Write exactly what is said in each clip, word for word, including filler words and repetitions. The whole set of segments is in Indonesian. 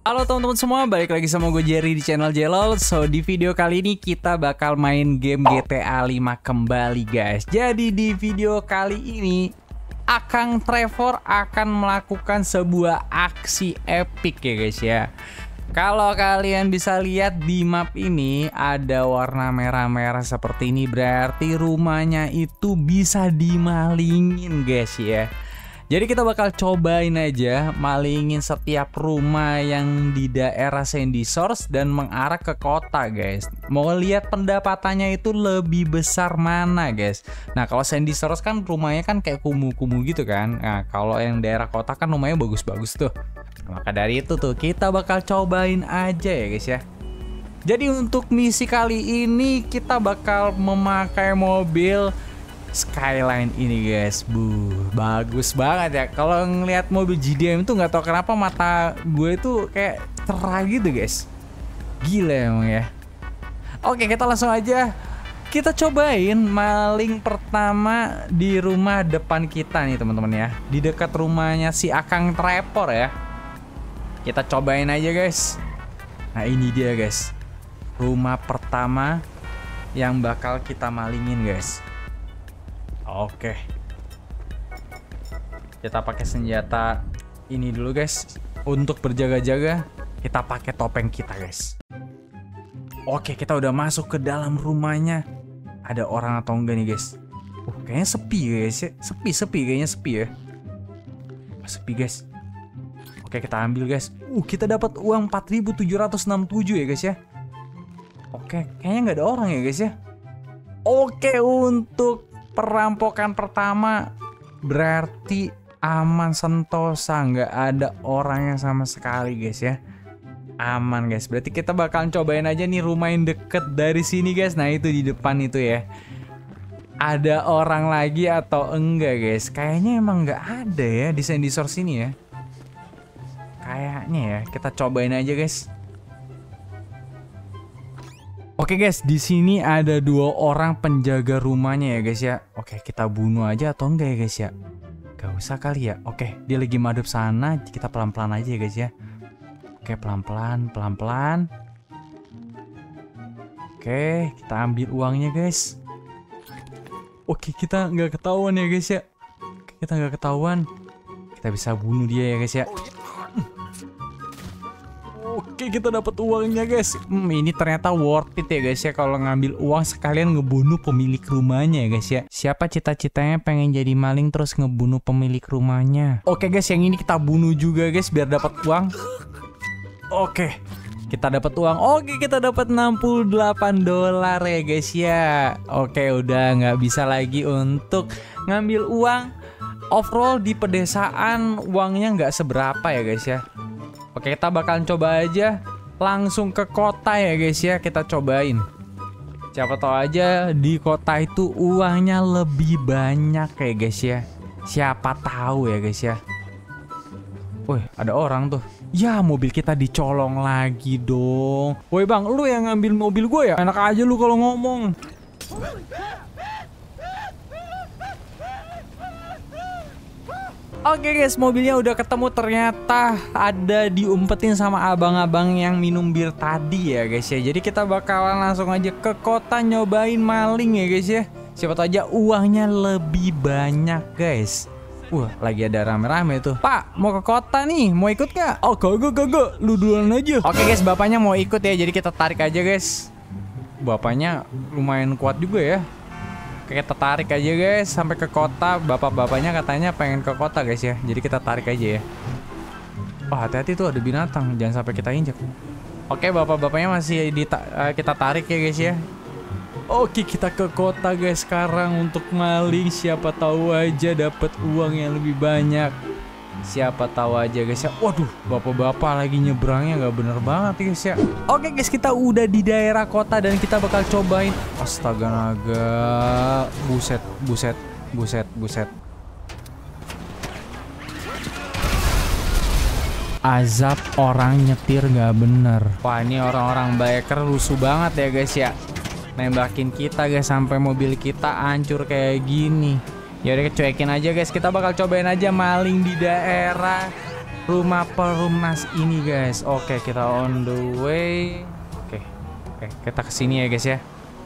Halo teman-teman semua, balik lagi sama gue Jerry di channel Jelol. So di video kali ini kita bakal main game G T A lima kembali guys. Jadi di video kali ini Akang Trevor akan melakukan sebuah aksi epic ya guys ya. Kalau kalian bisa lihat di map ini ada warna merah-merah seperti ini, berarti rumahnya itu bisa dimalingin guys ya. Jadi kita bakal cobain aja malingin setiap rumah yang di daerah Sandy Shores dan mengarah ke kota guys. Mau lihat pendapatannya itu lebih besar mana guys. Nah kalau Sandy Shores kan rumahnya kan kayak kumuh-kumuh gitu kan. Nah kalau yang daerah kota kan rumahnya bagus-bagus tuh. Maka dari itu tuh kita bakal cobain aja ya guys ya. Jadi untuk misi kali ini kita bakal memakai mobil Skyline ini guys. Bu, bagus banget ya. Kalau ngelihat mobil G D M itu nggak tahu kenapa mata gue itu kayak cerah gitu guys. Gila emang ya. Oke, kita langsung aja kita cobain maling pertama di rumah depan kita nih teman-teman ya. Di dekat rumahnya si Akang Trevor ya. Kita cobain aja guys. Nah ini dia guys, rumah pertama yang bakal kita malingin guys. Oke, kita pakai senjata ini dulu guys. Untuk berjaga-jaga kita pakai topeng kita guys. Oke, kita udah masuk ke dalam rumahnya. Ada orang atau enggak nih guys? Uh, kayaknya sepi guys ya. Sepi, sepi kayaknya sepi ya. Sepi guys. Oke, kita ambil guys. Uh, kita dapat uang empat ribu tujuh ratus enam puluh tujuh ya guys ya. Oke, kayaknya nggak ada orang ya guys ya. Oke, untuk perampokan pertama berarti aman sentosa, nggak ada orangnya sama sekali guys ya. Aman guys, berarti kita bakalan cobain aja nih rumah yang deket dari sini guys. Nah itu di depan itu ya. Ada orang lagi atau enggak guys? Kayaknya emang nggak ada ya di Sandy Shores ini ya. Kayaknya ya, kita cobain aja guys. Oke guys, di sini ada dua orang penjaga rumahnya ya guys ya. Oke, kita bunuh aja atau enggak ya guys ya? Gak usah kali ya. Oke, dia lagi madep sana, kita pelan-pelan aja ya guys ya. Oke, pelan-pelan, pelan-pelan. Oke, kita ambil uangnya guys. Oke, kita nggak ketahuan ya guys ya. Kita nggak ketahuan. Kita bisa bunuh dia ya guys ya. Oke, kita dapat uangnya guys. Hmm, ini ternyata worth it ya guys ya kalau ngambil uang sekalian ngebunuh pemilik rumahnya ya guys ya. Siapa cita-citanya pengen jadi maling terus ngebunuh pemilik rumahnya? Oke guys, yang ini kita bunuh juga guys biar dapat uang. Oke, kita dapat uang. Oke, kita dapat enam puluh delapan dolar ya guys ya. Oke, udah nggak bisa lagi untuk ngambil uang. Overall di pedesaan uangnya nggak seberapa ya guys ya. Oke, kita bakalan coba aja langsung ke kota ya guys ya. Kita cobain. Siapa tahu aja di kota itu uangnya lebih banyak ya guys ya. Siapa tahu ya guys ya. Wih, ada orang tuh. Ya, mobil kita dicolong lagi dong. Woi bang, lu yang ngambil mobil gue ya? Enak aja lu kalau ngomong. Oke guys, mobilnya udah ketemu, ternyata ada diumpetin sama abang-abang yang minum bir tadi ya guys ya. Jadi kita bakalan langsung aja ke kota nyobain maling ya guys ya. Siapa tahu aja uangnya lebih banyak guys. Wah, lagi ada rame-rame tuh. Pak, mau ke kota nih, mau ikut gak? Oh, kagak, kagak, lu duluan aja. Oke guys, bapaknya mau ikut ya, jadi kita tarik aja guys. Bapaknya lumayan kuat juga ya. Kita tarik aja guys sampai ke kota. Bapak-bapaknya katanya pengen ke kota guys ya. Jadi kita tarik aja ya. Oh, hati-hati tuh ada binatang, jangan sampai kita injek. Oke, bapak-bapaknya masih di uh, kita tarik ya guys ya. Oke, kita ke kota guys sekarang untuk maling. Siapa tahu aja dapat uang yang lebih banyak. Siapa tahu aja guys ya. Waduh, bapak-bapak lagi nyebrangnya nggak bener banget guys ya. Oke guys, kita udah di daerah kota dan kita bakal cobain. Astaga naga. Buset, buset, buset, buset. Azab orang nyetir nggak bener. Wah, ini orang-orang biker rusuh banget ya guys ya. Nembakin kita guys sampai mobil kita hancur kayak gini. Ya udah, cuekin aja guys. Kita bakal cobain aja maling di daerah rumah perumnas ini guys. Oke, kita on the way. Oke, oke, kita kesini ya guys ya.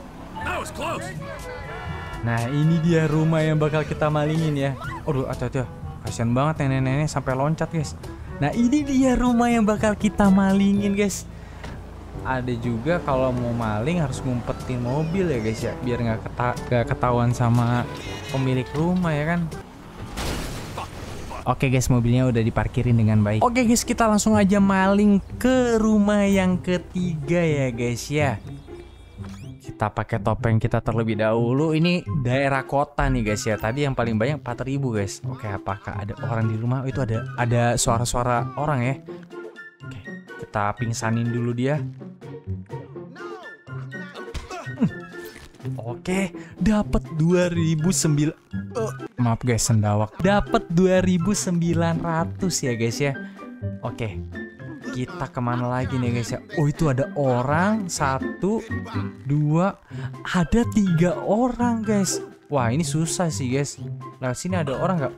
Nah, ini dia rumah yang bakal kita malingin ya. Aduh, hati-hati ya. Kasian banget nenek-nenek sampai loncat guys. Nah, ini dia rumah yang bakal kita malingin guys. Ada juga kalau mau maling harus ngumpetin mobil ya guys ya, biar nggak keta gak ketahuan sama pemilik rumah ya kan. Oke guys, mobilnya udah diparkirin dengan baik. Oke guys, kita langsung aja maling ke rumah yang ketiga ya guys ya. Kita pakai topeng kita terlebih dahulu. Ini daerah kota nih guys ya. Tadi yang paling banyak empat ribu guys. Oke, apakah ada orang di rumah? Oh, itu ada ada suara-suara orang ya. Oke, kita pingsanin dulu dia. Oke, dapat dua ribu sembilan ratus. Oh, maaf guys, sendawak. Dapat dua ribu sembilan ratus ya guys ya. Oke. Kita kemana lagi nih guys ya? Oh, itu ada orang. Satu, dua, ada tiga orang guys. Wah, ini susah sih guys. Nah, sini ada orang nggak?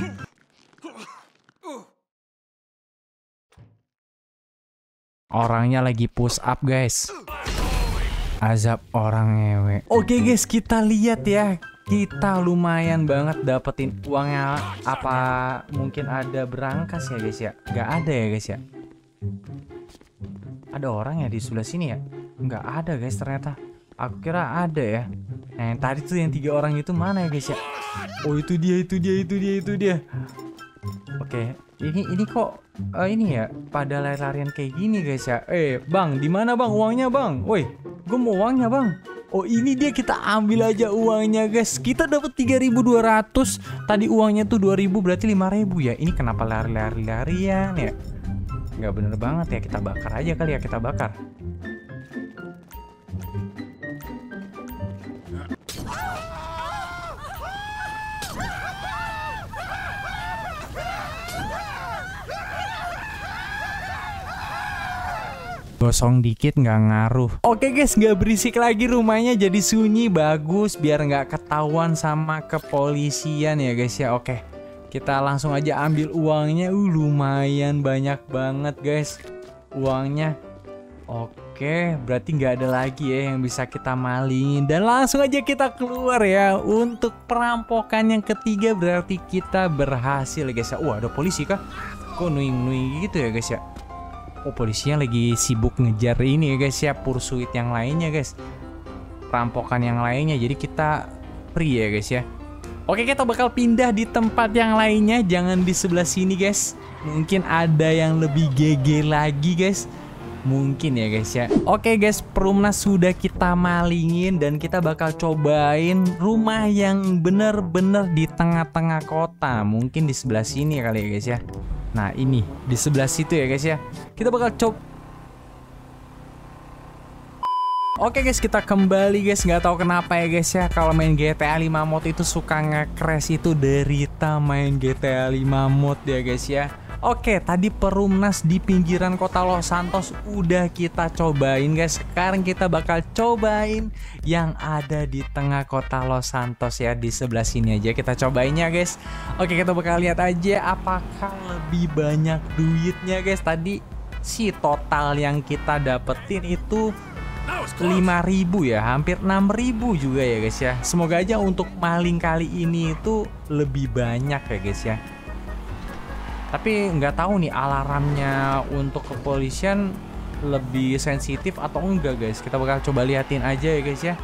Orangnya lagi push up guys. Azab orang ngewe. Oke guys, kita lihat ya. Kita lumayan banget dapetin uangnya. Apa mungkin ada berangkas ya guys ya? Gak ada ya guys ya? Ada orang ya di sebelah sini ya? Nggak ada guys ternyata. Aku kira ada ya. Nah, yang tadi tuh yang tiga orang itu mana ya guys ya? Oh, itu dia, itu dia, itu dia, itu dia. Oke, ini ini kok uh, ini ya pada lari-larian kayak gini guys ya. Eh bang, di mana bang uangnya bang? Woi, gue mau uangnya bang. Oh, ini dia, kita ambil aja uangnya guys. Kita dapat tiga ribu dua ratus. Tadi uangnya tuh dua ribu, berarti lima ribu ya. Ini kenapa lari-lari-larian ya? Nggak bener banget ya, kita bakar aja kali ya, kita bakar. Gosong dikit nggak ngaruh. Oke guys, nggak berisik lagi rumahnya, jadi sunyi, bagus biar nggak ketahuan sama kepolisian ya guys ya. Oke, kita langsung aja ambil uangnya. Uh, lumayan banyak banget guys uangnya. Oke, berarti nggak ada lagi ya yang bisa kita malingin. Dan langsung aja kita keluar ya. Untuk perampokan yang ketiga berarti kita berhasil guys ya. Wah, ada polisi kah? Kok nuing-nuing gitu ya guys ya? Oh, polisinya lagi sibuk ngejar ini ya guys ya, pursuit yang lainnya guys, perampokan yang lainnya. Jadi kita free ya guys ya. Oke, kita bakal pindah di tempat yang lainnya, jangan di sebelah sini guys. Mungkin ada yang lebih G G lagi guys, mungkin ya guys ya. Oke guys, perumnas sudah kita malingin dan kita bakal cobain rumah yang bener-bener di tengah-tengah kota. Mungkin di sebelah sini kali ya guys ya. Nah, ini di sebelah situ ya guys ya. Kita bakal coba. Oke guys, kita kembali guys. Nggak tahu kenapa ya guys ya, kalau main G T A lima mod itu suka nge-crash, itu derita main G T A lima mod ya guys ya. Oke, tadi perumnas di pinggiran kota Los Santos udah kita cobain guys. Sekarang kita bakal cobain yang ada di tengah kota Los Santos ya, di sebelah sini aja kita cobainnya guys. Oke, kita bakal lihat aja apakah lebih banyak duitnya guys. Tadi si total yang kita dapetin itu lima ribu ya, hampir enam ribu juga ya guys ya. Semoga aja untuk maling kali ini itu lebih banyak ya guys ya. Tapi nggak tahu nih alarmnya untuk kepolisian lebih sensitif atau enggak guys. Kita bakal coba liatin aja ya guys ya.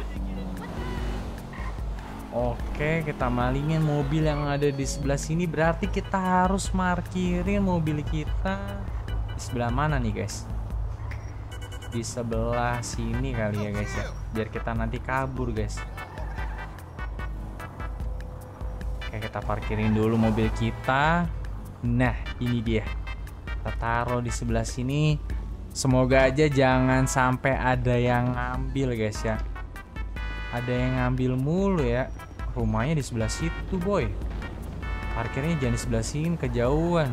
Oke, kita malingin mobil yang ada di sebelah sini. Berarti kita harus markirin mobil kita di sebelah mana nih guys? Di sebelah sini kali ya guys ya, biar kita nanti kabur guys. Oke, kita parkirin dulu mobil kita. Nah, ini dia. Kita taruh di sebelah sini. Semoga aja jangan sampai ada yang ngambil guys ya. Ada yang ngambil mulu ya. Rumahnya di sebelah situ boy. Parkirnya jangan di sebelah sini, kejauhan.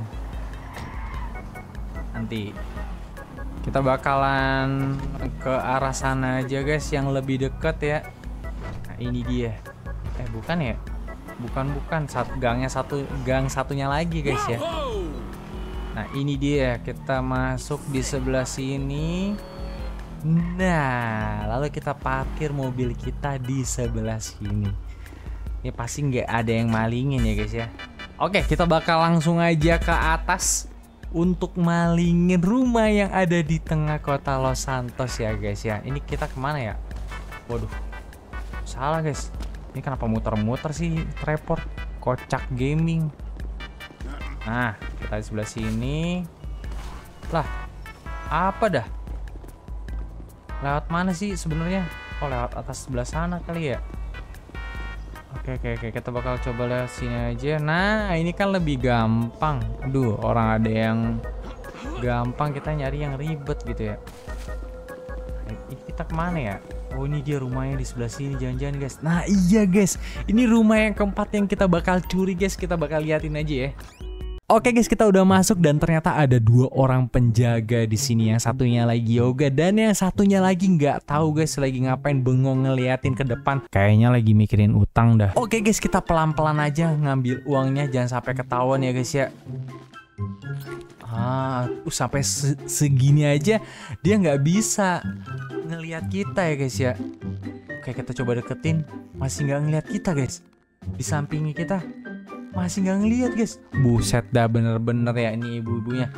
Nanti kita bakalan ke arah sana aja guys, yang lebih deket ya. Nah, ini dia. Eh, bukan ya? Bukan bukan satu gangnya, satu gang satunya lagi guys ya. Nah ini dia, kita masuk di sebelah sini. Nah lalu kita parkir mobil kita di sebelah sini. Ini pasti nggak ada yang malingin ya guys ya. Oke, kita bakal langsung aja ke atas untuk malingin rumah yang ada di tengah kota Los Santos ya guys ya. Ini kita kemana ya? Waduh, salah guys. Ini kenapa muter-muter sih Trevor? Kocak gaming. Nah, kita di sebelah sini. Lah, apa dah? Lewat mana sih sebenarnya? Oh, lewat atas sebelah sana kali ya. Oke, oke, oke, kita bakal coba lewat sini aja. Nah, ini kan lebih gampang. Aduh, orang ada yang gampang, kita nyari yang ribet gitu ya. Ini kita kemana ya? Oh, ini dia rumahnya di sebelah sini, jangan-jangan guys. Nah, iya guys, ini rumah yang keempat yang kita bakal curi guys. Kita bakal liatin aja ya. Oke guys, kita udah masuk dan ternyata ada dua orang penjaga di sini. Yang satunya lagi yoga dan yang satunya lagi nggak tahu guys lagi ngapain, bengong ngeliatin ke depan. Kayaknya lagi mikirin utang dah. Oke guys, kita pelan-pelan aja ngambil uangnya, jangan sampai ketahuan ya guys ya. Ah, uh, sampai se segini aja dia nggak bisa ngelihat kita ya guys ya. Oke, kita coba deketin, masih nggak ngelihat kita guys. Di sampingnya kita masih nggak ngeliat guys. Buset dah, bener-bener ya ini ibu-ibunya.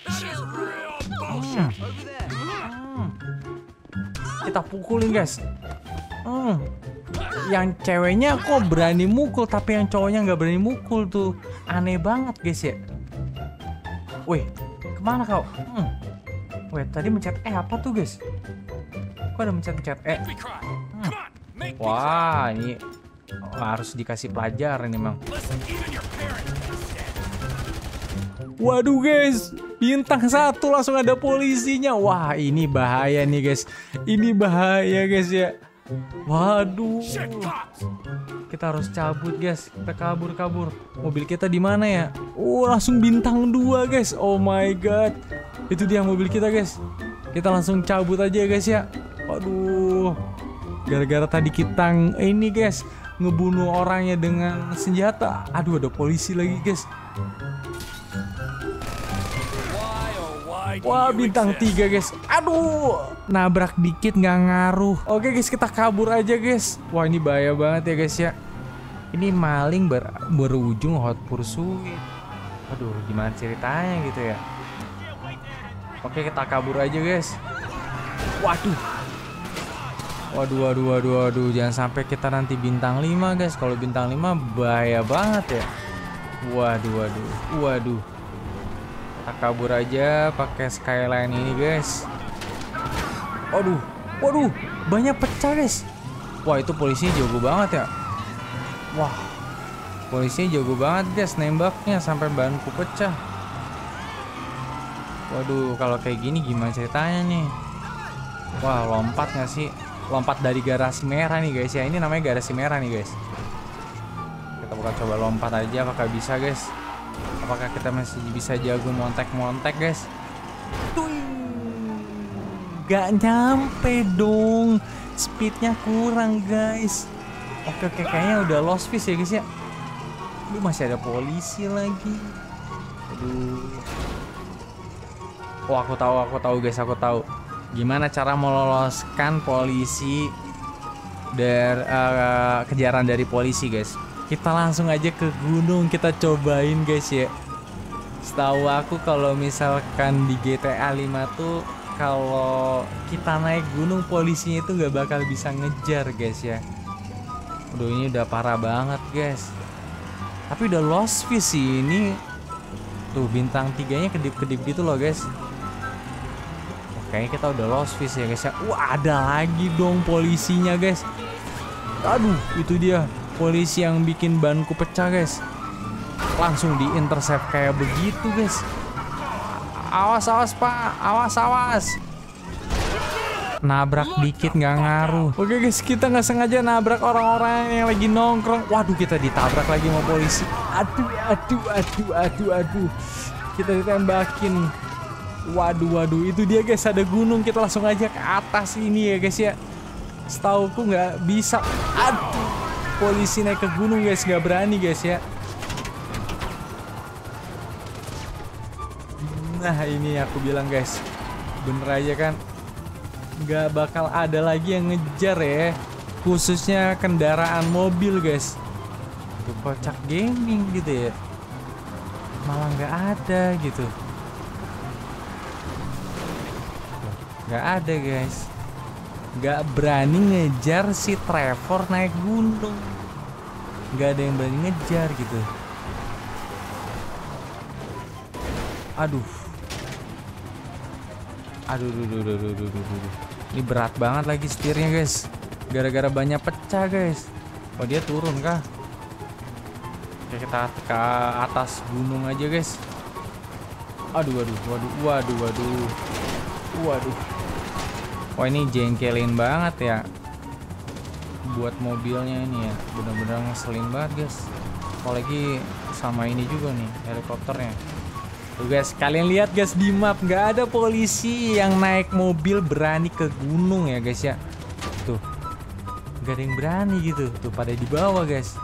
Hmm. Hmm. Kita pukulin guys. Hmm. Yang ceweknya kok berani mukul, tapi yang cowoknya nggak berani mukul tuh. Aneh banget guys ya. Wih, kemana kau? Hmm. Wih, tadi mencet E apa tuh guys? Kok ada mencet-mencet E? Hmm. Wah, ini oh, harus dikasih pelajaran memang. Waduh guys, bintang satu langsung ada polisinya. Wah, ini bahaya nih guys. Ini bahaya guys ya. Waduh. Kita harus cabut guys. Kita kabur-kabur. Mobil kita di mana ya? Oh, langsung bintang dua guys. Oh my god. Itu dia mobil kita guys. Kita langsung cabut aja guys ya. Waduh. Gara-gara tadi kita ini guys ngebunuh orangnya dengan senjata. Aduh, ada polisi lagi guys. Wah, bintang tiga guys. Aduh, nabrak dikit nggak ngaruh. Oke guys, kita kabur aja guys. Wah, ini bahaya banget ya guys ya. Ini maling ber berujung hot pursuit. Aduh, gimana ceritanya gitu ya. Oke, kita kabur aja guys. Waduh. Waduh, waduh, waduh, waduh. Jangan sampai kita nanti bintang lima guys. Kalau bintang lima bahaya banget ya. Waduh, waduh, waduh. Kita kabur aja pakai skyline ini guys. Waduh, waduh, banyak pecah guys. Wah, itu polisinya jago banget ya. Wah, polisinya jago banget guys, nembaknya sampai banku pecah. Waduh, kalau kayak gini gimana ceritanya nih? Wah, lompat nggak sih? Lompat dari garasi merah nih guys ya. Ini namanya garasi merah nih guys. Kita bakal coba lompat aja, apakah bisa guys? Apakah kita masih bisa jago montek-montek guys? Tuh, gak nyampe dong. Speednya kurang guys. Oke oke, kayaknya udah lost fish ya guys ya. Lu masih ada polisi lagi. Aduh. Oh, aku tahu, aku tahu guys, aku tahu. Gimana cara meloloskan polisi dari uh, kejaran dari polisi guys. Kita langsung aja ke gunung, kita cobain guys ya. Setahu aku kalau misalkan di G T A lima tuh kalau kita naik gunung polisinya itu nggak bakal bisa ngejar guys ya. Aduh, ini udah parah banget guys. Tapi udah lost fish sih ini. Tuh, bintang tiganya kedip-kedip gitu loh guys. Kayaknya kita udah lost fish ya guys ya. Wah, ada lagi dong polisinya guys. Aduh, itu dia polisi yang bikin banku pecah guys. Langsung di intercept kayak begitu guys. Awas awas pak, awas awas. Nabrak dikit nggak ngaruh. Oke guys, kita nggak sengaja nabrak orang-orang yang lagi nongkrong. Waduh, kita ditabrak lagi sama polisi. Aduh aduh aduh aduh aduh. Kita ditembakin. Waduh waduh, itu dia guys, ada gunung. Kita langsung aja ke atas ini ya guys ya. Setauku nggak bisa. Aduh, polisi naik ke gunung guys, nggak berani guys ya. Nah ini aku bilang guys, bener aja kan, nggak bakal ada lagi yang ngejar ya, khususnya kendaraan mobil guys. Tuh, kocak gaming gitu ya, malah nggak ada gitu, nggak ada guys, nggak berani ngejar si Trevor naik gunung, nggak ada yang berani ngejar gitu. Aduh, aduh, aduh, aduh, aduh, aduh, aduh, aduh. Ini berat banget lagi setirnya guys, gara-gara banyak pecah guys. Oh dia turun kah? Oke, kita ke atas gunung aja guys. Aduh, aduh, waduh, waduh, waduh, waduh. Wah ini jengkelin banget ya, buat mobilnya ini ya, bener-bener ngeselin banget guys. Apalagi sama ini juga nih helikopternya. Tuh guys, kalian lihat guys di map, nggak ada polisi yang naik mobil berani ke gunung ya guys ya. Tuh, nggak ada yang berani gitu. Tuh pada di bawah guys.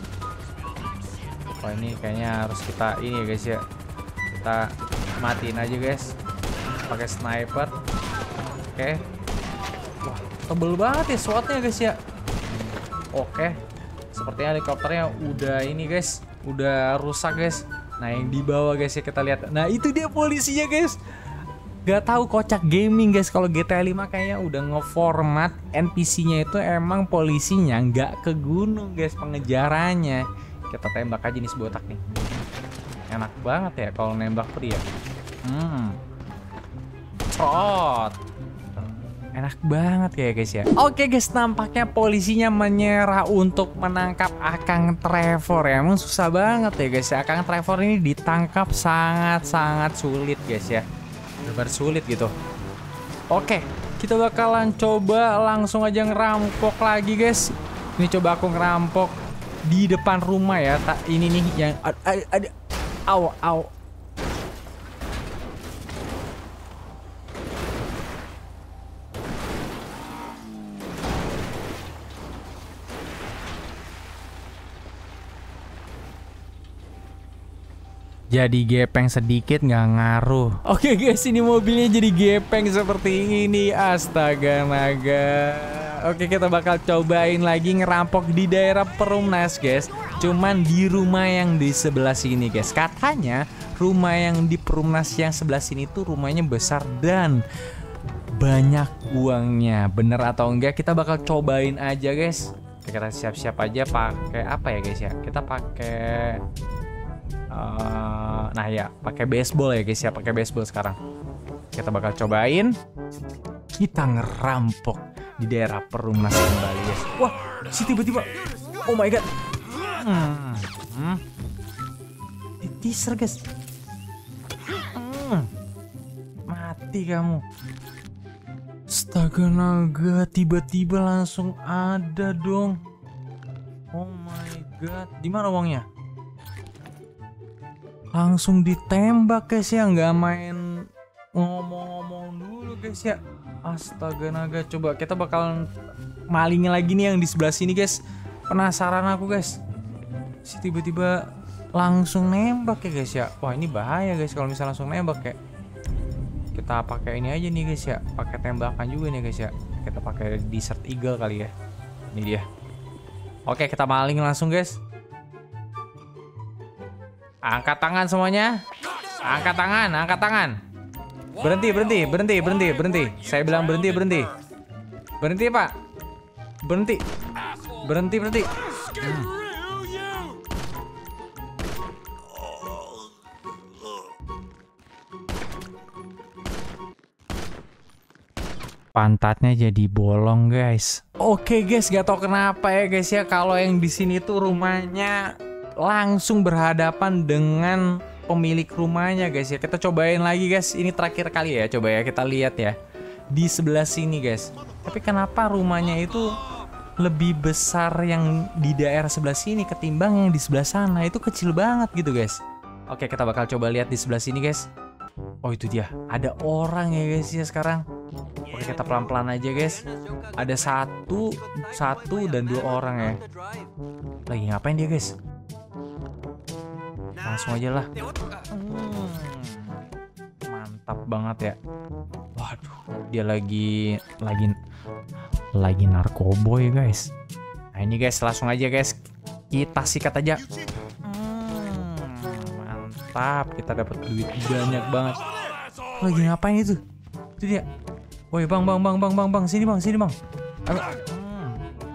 Wah ini kayaknya harus kita ini ya guys ya, kita matiin aja guys, pakai sniper. Oke. Wah tebel banget ya SWAT-nya guys ya. Oke, sepertinya helikopternya udah ini guys, udah rusak guys. Nah yang di bawah guys ya kita lihat. Nah itu dia polisinya guys. Gak tahu kocak gaming guys, kalau G T A lima kayaknya udah ngeformat N P C-nya itu emang polisinya nggak ke gunung guys pengejarannya. Kita tembak aja nih si botak nih. Enak banget ya kalau nembak pria. Hmm. Trot. Enak banget ya guys ya. Oke guys, nampaknya polisinya menyerah untuk menangkap Akang Trevor ya. Emang susah banget ya guys ya. Akang Trevor ini ditangkap sangat-sangat sulit guys ya. Benar sulit gitu. Oke, kita bakalan coba langsung aja ngerampok lagi guys. Ini coba aku ngerampok di depan rumah ya. Tak ini nih yang ada ada aw aw. Jadi gepeng sedikit nggak ngaruh. Oke guys, ini mobilnya jadi gepeng seperti ini. Astaga naga. Oke, kita bakal cobain lagi ngerampok di daerah Perumnas guys. Cuman di rumah yang di sebelah sini guys. Katanya rumah yang di Perumnas yang sebelah sini tuh rumahnya besar dan banyak uangnya. Bener atau enggak kita bakal cobain aja guys. Kita siap-siap aja pakai apa ya guys ya. Kita pakai Uh, nah ya, pakai baseball ya guys ya, pakai baseball sekarang. Kita bakal cobain. Kita ngerampok di daerah Perumnas kembali guys. Wah, si tiba-tiba, oh my god. Hmm, hmm. Di teaser guys. Hmm. Mati kamu. Astaga naga, tiba-tiba langsung ada dong. Oh my god, di mana uangnya? Langsung ditembak guys ya, nggak main ngomong-ngomong dulu guys ya. Astaga naga, coba kita bakalan malingin lagi nih yang di sebelah sini guys. Penasaran aku guys, si tiba-tiba langsung nembak ya guys ya. Wah ini bahaya guys kalau misalnya langsung nembak ya. Kita pakai ini aja nih guys ya, pakai tembakan juga nih guys ya. Kita pakai Desert Eagle kali ya. Ini dia. Oke, kita maling langsung guys. Angkat tangan semuanya. Angkat tangan, angkat tangan. Berhenti, berhenti, berhenti, berhenti, berhenti. Saya bilang berhenti, berhenti. Berhenti, Pak. Berhenti. Berhenti, berhenti. Hmm. Pantatnya jadi bolong, guys. Oke, guys, gak tau kenapa ya, guys ya. Kalau yang di sini tuh rumahnya langsung berhadapan dengan pemilik rumahnya guys ya. Kita cobain lagi guys, ini terakhir kali ya, coba ya kita lihat ya di sebelah sini guys. Tapi kenapa rumahnya itu lebih besar yang di daerah sebelah sini ketimbang yang di sebelah sana? Itu kecil banget gitu guys. Oke, kita bakal coba lihat di sebelah sini guys. Oh itu dia, ada orang ya guys ya sekarang. Oke, kita pelan-pelan aja guys. Ada satu, satu dan dua orang ya. Lagi ngapain dia guys? Langsung aja lah. Hmm. banget ya. Waduh, dia lagi lagi lagi narkoboy guys. Nah ini guys, langsung aja guys kita sikat aja. Hmm, mantap, kita dapat duit banyak banget. Lagi ngapain itu? Itu dia. Woi bang bang bang bang bang bang sini bang sini bang. Ayo. Hmm.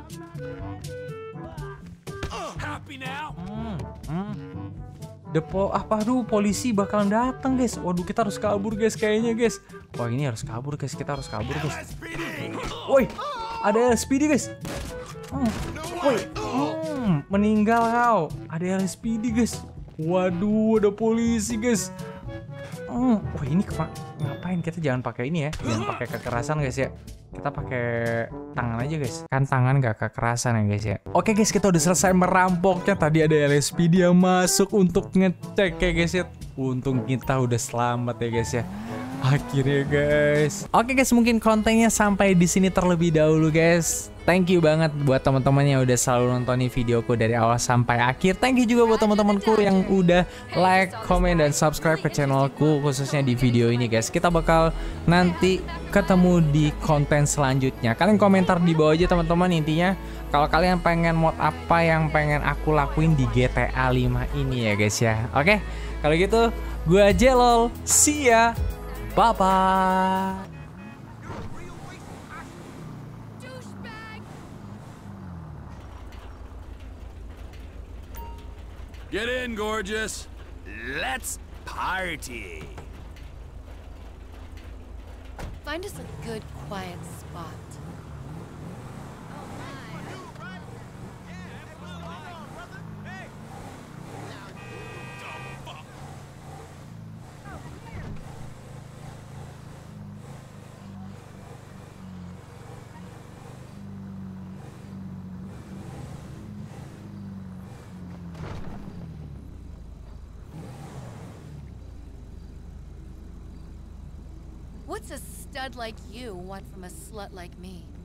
Hmm. Hmm. Depo apa aduh polisi bakalan datang guys. Waduh kita harus kabur guys kayaknya guys. Wah ini harus kabur guys, kita harus kabur guys. Woi ada L S P D guys. Hmm. Woi hmm. meninggal kau. Ada L S P D guys. Waduh ada polisi guys. Hmm. Wah ini ngapain, kita jangan pakai ini ya, jangan pakai kekerasan guys ya. Kita pakai tangan aja guys. Kan tangan gak kekerasan ya guys ya. Oke guys, kita udah selesai merampoknya. Tadi ada L S P D yang masuk untuk ngecek ya guys ya. Untung kita udah selamat ya guys ya. Akhirnya guys. Oke guys, mungkin kontennya sampai di sini terlebih dahulu guys. Thank you banget buat teman-teman yang udah selalu nontonin videoku dari awal sampai akhir. Thank you juga buat teman-temanku yang udah like, comment, dan subscribe ke channelku khususnya di video ini guys. Kita bakal nanti ketemu di konten selanjutnya. Kalian komentar di bawah aja teman-teman, intinya kalau kalian pengen mod apa yang pengen aku lakuin di G T A lima ini ya guys ya. Oke, kalau gitu gua Jelol, see ya, bye bye. Get in, gorgeous. Let's party. Find us a good, quiet spot. What's a stud like you want from a slut like me?